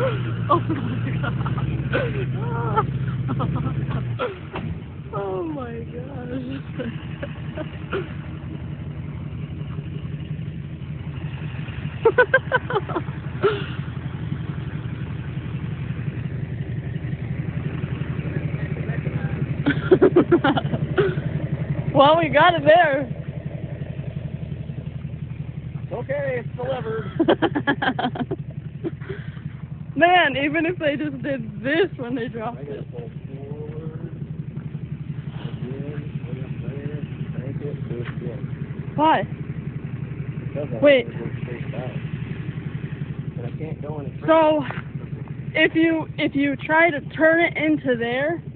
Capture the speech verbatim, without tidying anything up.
Oh my god. Oh my gosh. Well, we got it there. Okay, it's delivered. Man, even if they just did this when they dropped I gotta it. pull forward. Again, put it there, crank it, do it again. Why? Because I Wait. want to go straight out. But I can't go any further. So, if you if you try to turn it into there,